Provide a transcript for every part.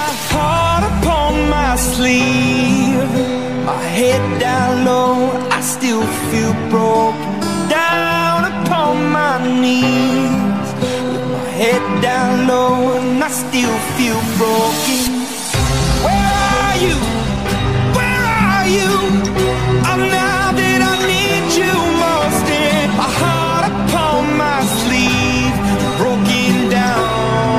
heart upon my sleeve, my head down low, I still feel broken. Down upon my knees, with my head down low, and I still feel broken. Where are you? Where are you? I'm now that I need you most, and my heart upon my sleeve, broken down.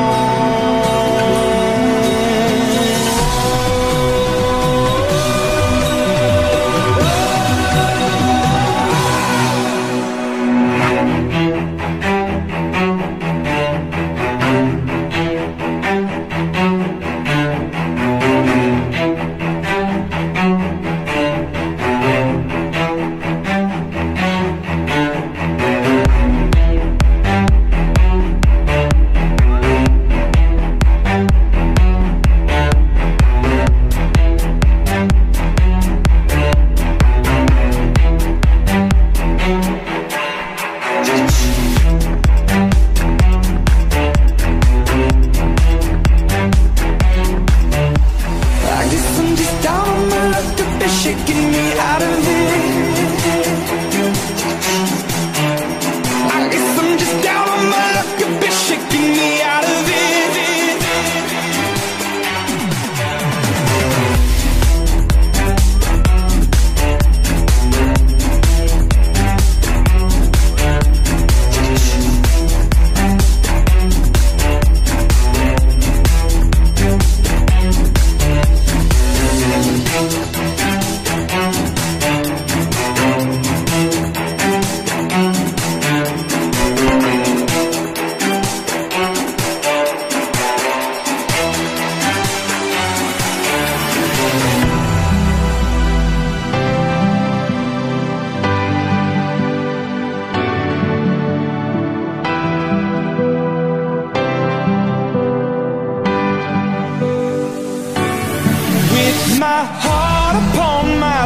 My heart upon my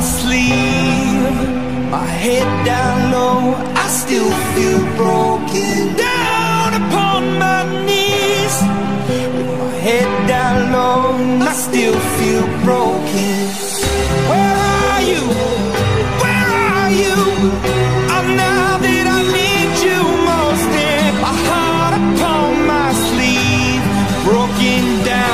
sleeve, my head down low, I still feel broken. Down upon my knees, with my head down low, I still feel broken. Where are you? Where are you? I'm now that I need you most, and my heart upon my sleeve, broken down.